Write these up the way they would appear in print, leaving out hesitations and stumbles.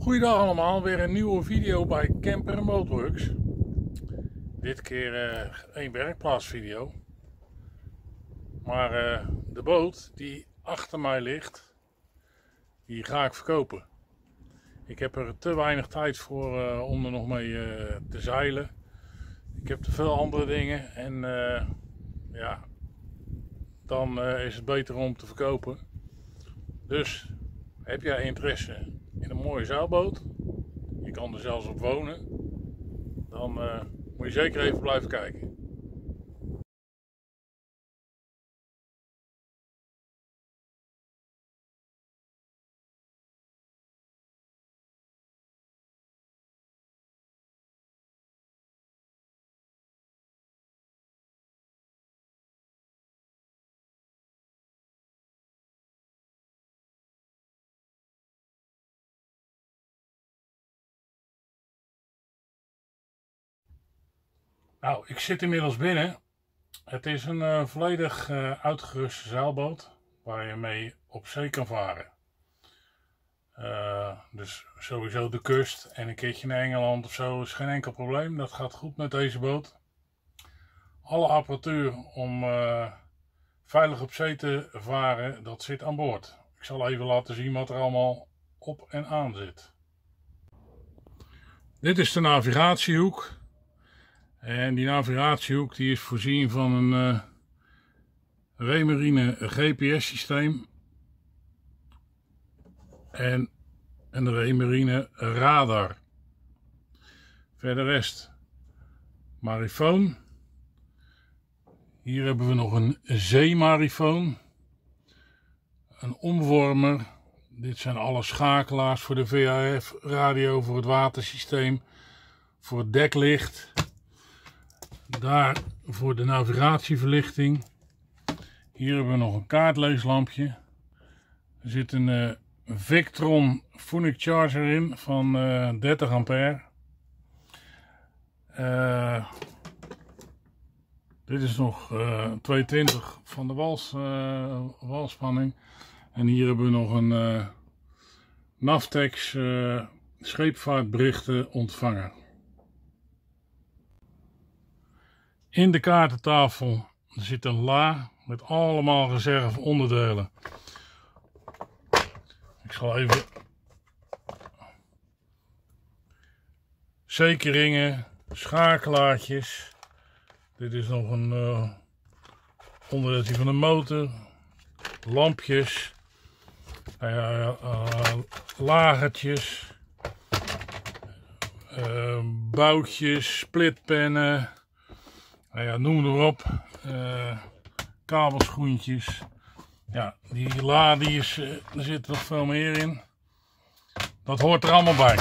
Goeiedag allemaal, weer een nieuwe video bij Camper Motorworks. Dit keer een werkplaatsvideo. Maar de boot die achter mij ligt, die ga ik verkopen. Ik heb er te weinig tijd voor om er nog mee te zeilen. Ik heb te veel andere dingen en ja, dan is het beter om te verkopen. Dus heb jij interesse in een mooie zeilboot, je kan er zelfs op wonen, dan moet je zeker even blijven kijken. Nou, ik zit inmiddels binnen. Het is een volledig uitgeruste zeilboot waar je mee op zee kan varen. Dus sowieso de kust en een keertje naar Engeland of zo is geen enkel probleem. Dat gaat goed met deze boot. Alle apparatuur om veilig op zee te varen, dat zit aan boord. Ik zal even laten zien wat er allemaal op en aan zit. Dit is de navigatiehoek. En die navigatiehoek die is voorzien van een Raymarine GPS systeem en een Raymarine radar. Verder rest marifoon. Hier hebben we nog een zeemarifoon, een omvormer. Dit zijn alle schakelaars voor de VHF radio, voor het watersysteem, voor het deklicht. Daar voor de navigatieverlichting. Hier hebben we nog een kaartleeslampje. Er zit een Victron Phonic Charger in van 30 ampère. Dit is nog 220 van de walspanning. En hier hebben we nog een Navtex scheepvaartberichten ontvanger. In de kaartentafel zit een la met allemaal reserve onderdelen. Ik zal even zekeringen, schakelaartjes. Dit is nog een onderdeeltje van de motor, lampjes, lagertjes, boutjes, splitpennen. Nou ja, noem erop, kabelschoentjes. Ja, die la, die is, er zit nog veel meer in. Dat hoort er allemaal bij.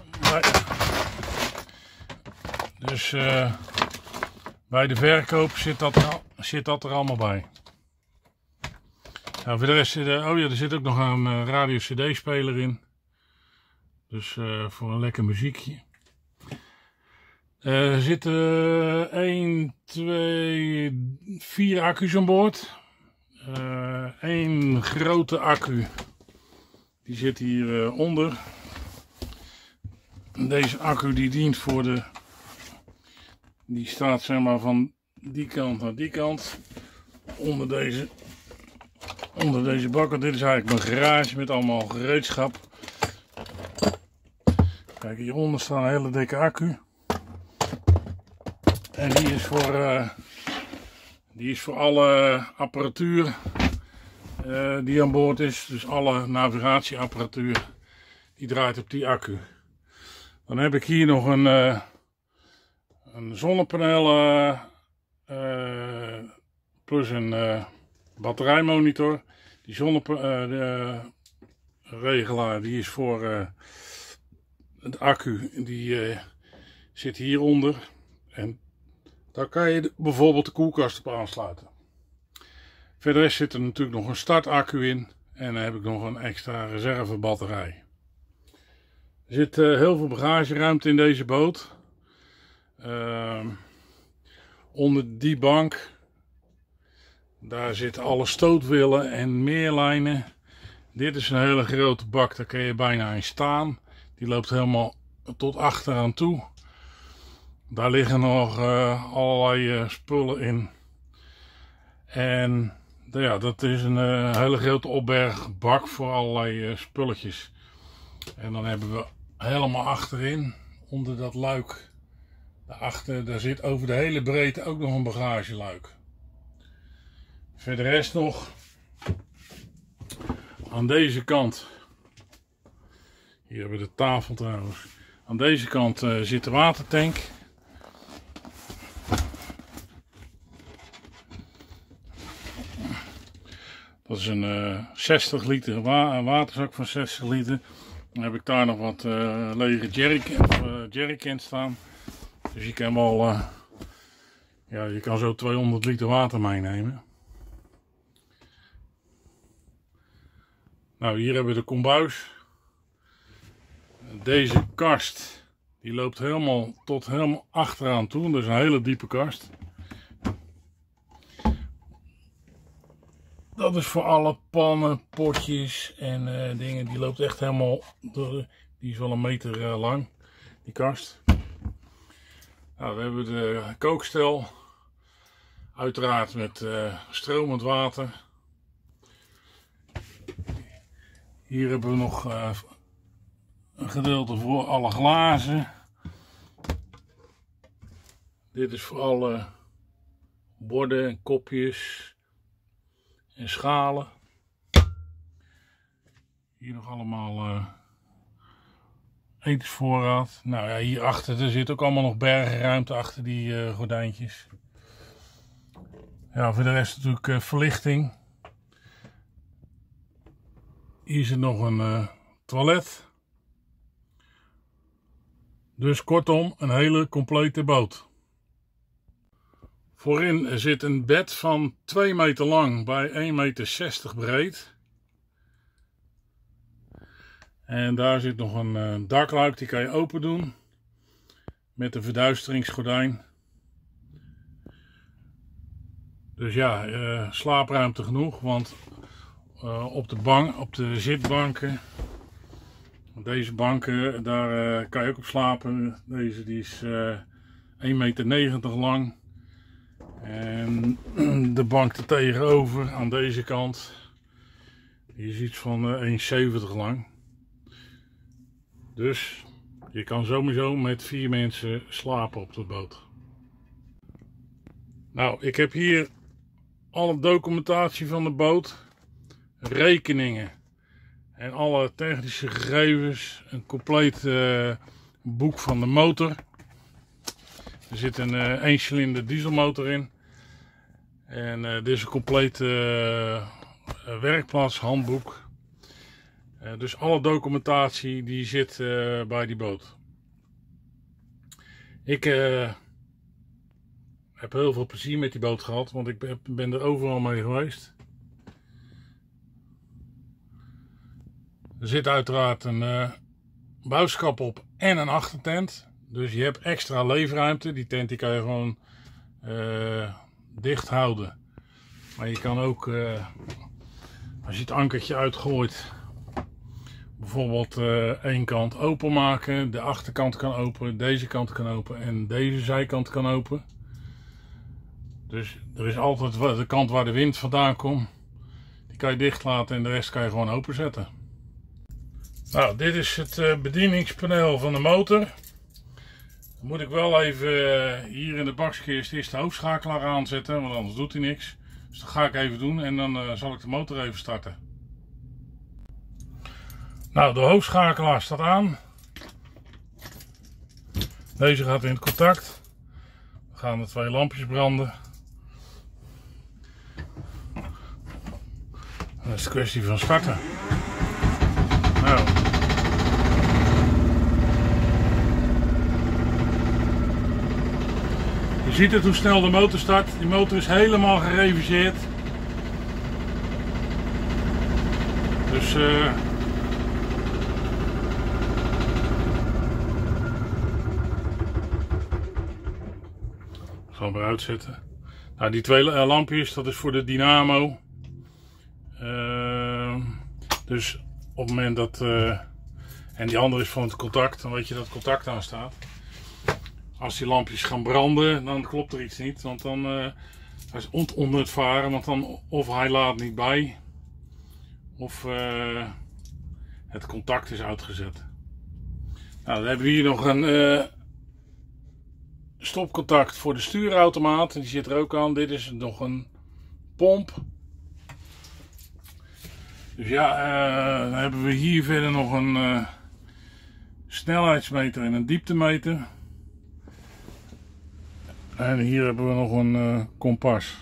Dus bij de verkoop zit dat er allemaal bij. Nou, voor de rest, oh ja, er zit ook nog een radio CD speler in. Dus voor een lekker muziekje. Er zitten 1, 2, 4 accu's aan boord. Eén grote accu, die zit hier onder. Deze accu die dient voor de, die staat zeg maar van die kant naar die kant. Onder deze bakken. Dit is eigenlijk mijn garage met allemaal gereedschap. Kijk, hieronder staat een hele dikke accu. En die is voor alle apparatuur die aan boord is. Dus alle navigatieapparatuur die draait op die accu. Dan heb ik hier nog een zonnepaneel plus een batterijmonitor. Die zonneregelaar die is voor de accu. Die zit hieronder. En daar kan je bijvoorbeeld de koelkast op aansluiten. Verder zit er natuurlijk nog een startaccu in. En dan heb ik nog een extra reservebatterij. Er zit heel veel bagageruimte in deze boot. Onder die bank, daar zitten alle stootwielen en meerlijnen. Dit is een hele grote bak, daar kun je bijna in staan. Die loopt helemaal tot achteraan toe. Daar liggen nog allerlei spullen in. En ja, dat is een hele grote opbergbak voor allerlei spulletjes. En dan hebben we helemaal achterin, onder dat luik, daarachter, daar zit over de hele breedte ook nog een bagageluik. Verder rest nog aan deze kant, hier hebben we de tafel trouwens, aan deze kant zit de watertank. Dat is een 60 liter waterzak van 60 liter. Dan heb ik daar nog wat lege jerrycans staan. Dus je kan wel, ja, je kan zo 200 liter water meenemen. Nou, hier hebben we de kombuis. Deze kast, die loopt tot helemaal achteraan toe. Dat is een hele diepe kast. Dat is voor alle pannen, potjes en dingen. Die loopt echt helemaal door. Die is wel een meter lang, die kast. Nou, we hebben de kookstel. Uiteraard met stromend water. Hier hebben we nog een gedeelte voor alle glazen. Dit is voor alle borden en kopjes en schalen. Hier nog allemaal etensvoorraad. Nou ja, hierachter zit ook allemaal nog bergenruimte achter die gordijntjes. Ja, voor de rest natuurlijk verlichting. Hier zit nog een toilet. Dus kortom, een hele complete boot. Voorin zit een bed van 2 meter lang bij 1,60 meter breed. En daar zit nog een dakluik, die kan je open doen. Met een verduisteringsgordijn. Dus ja, slaapruimte genoeg, want op de zitbanken, deze banken, daar kan je ook op slapen. Deze die is 1,90 meter lang. En de bank er tegenover aan deze kant, die is iets van 1,70 lang. Dus je kan sowieso met 4 mensen slapen op de boot. Nou, ik heb hier alle documentatie van de boot, rekeningen en alle technische gegevens, een compleet boek van de motor. Er zit een 1-cilinder dieselmotor in. En dit is een complete werkplaats handboek. Dus alle documentatie die zit bij die boot. Ik heb heel veel plezier met die boot gehad, want ik ben er overal mee geweest. Er zit uiteraard een bouwschap op en een achtertent. Dus je hebt extra leefruimte. Die tent die kan je gewoon dicht houden. Maar je kan ook, als je het ankertje uitgooit, bijvoorbeeld één kant openmaken. De achterkant kan open, deze kant kan open en deze zijkant kan open. Dus er is altijd de kant waar de wind vandaan komt. Die kan je dicht laten en de rest kan je gewoon openzetten. Nou, dit is het bedieningspaneel van de motor. Dan moet ik wel even hier in de bakskist eerst de hoofdschakelaar aanzetten, want anders doet hij niks. Dus dat ga ik even doen en dan zal ik de motor even starten. Nou, de hoofdschakelaar staat aan. Deze gaat in het contact. Dan gaan de 2 lampjes branden. Dat is de kwestie van starten. Nou. Je ziet het hoe snel de motor start. Die motor is helemaal gereviseerd. Dus ik zal hem eruit zetten. Nou, die 2 lampjes, dat is voor de dynamo. Dus op het moment dat En die andere is van het contact, dan weet je dat het contact aan staat. Als die lampjes gaan branden, dan klopt er iets niet. Want dan hij is onder het varen, want dan of hij laat niet bij. Of het contact is uitgezet. Nou, dan hebben we hier nog een stopcontact voor de stuurautomaat. Die zit er ook aan. Dit is nog een pomp. Dus ja, dan hebben we hier verder nog een snelheidsmeter en een dieptemeter. En hier hebben we nog een kompas.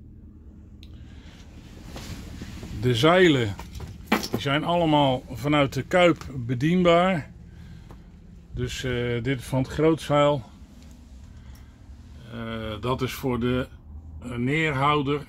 De zeilen die zijn allemaal vanuit de kuip bedienbaar. Dus dit is van het grootzeil. Dat is voor de neerhouder.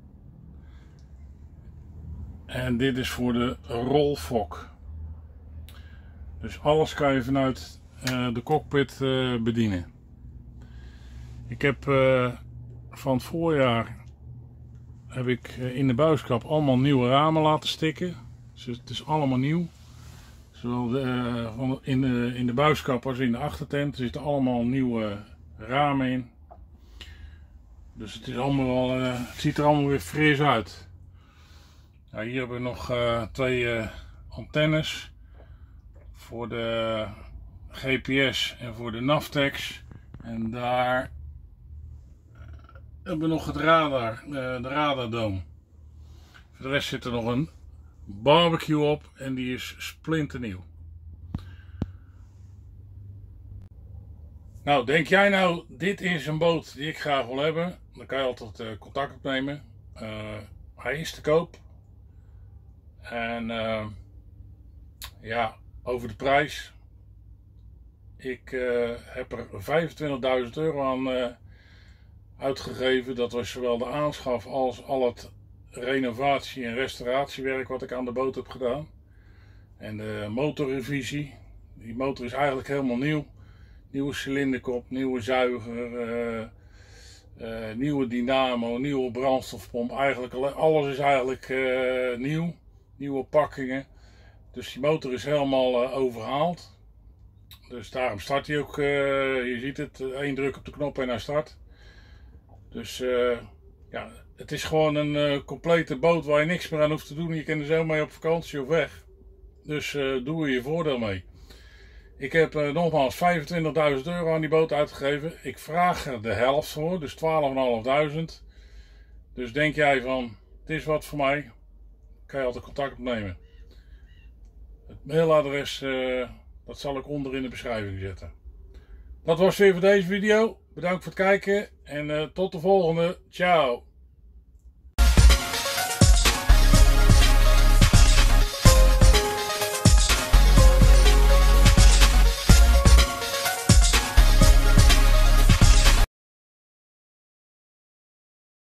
En dit is voor de rolfok. Dus alles kan je vanuit de cockpit bedienen. Ik heb van het voorjaar heb ik in de buiskap allemaal nieuwe ramen laten stikken. Dus het is allemaal nieuw. Zowel in de buiskap als in de achtertent zitten allemaal nieuwe ramen in. Dus het is allemaal wel, het ziet er allemaal weer fris uit. Nou, hier hebben we nog twee antennes voor de GPS en voor de Navtex. En daar hebben we nog het radar, de radardoom. Voor de rest zit er nog een barbecue op en die is splinternieuw. Nou, denk jij nou, dit is een boot die ik graag wil hebben? Dan kan je altijd contact opnemen. Hij is te koop. En ja, over de prijs. Ik heb er 25.000 euro aan uitgegeven. Dat was zowel de aanschaf als al het renovatie- en restauratiewerk wat ik aan de boot heb gedaan. En de motorrevisie. Die motor is eigenlijk helemaal nieuw. Nieuwe cilinderkop, nieuwe zuiger, nieuwe dynamo, nieuwe brandstofpomp. Eigenlijk alles is eigenlijk nieuw. Nieuwe pakkingen. Dus die motor is helemaal overhaald. Dus daarom start hij ook. Je ziet het, één druk op de knop en hij start. Dus ja, het is gewoon een complete boot waar je niks meer aan hoeft te doen. Je kan er zo mee op vakantie of weg. Dus doe er je voordeel mee. Ik heb nogmaals 25.000 euro aan die boot uitgegeven. Ik vraag er de helft voor, dus 12.500. Dus denk jij van, het is wat voor mij, kan je altijd contact opnemen. Het mailadres, dat zal ik onder in de beschrijving zetten. Dat was het weer voor deze video. Bedankt voor het kijken en tot de volgende. Ciao.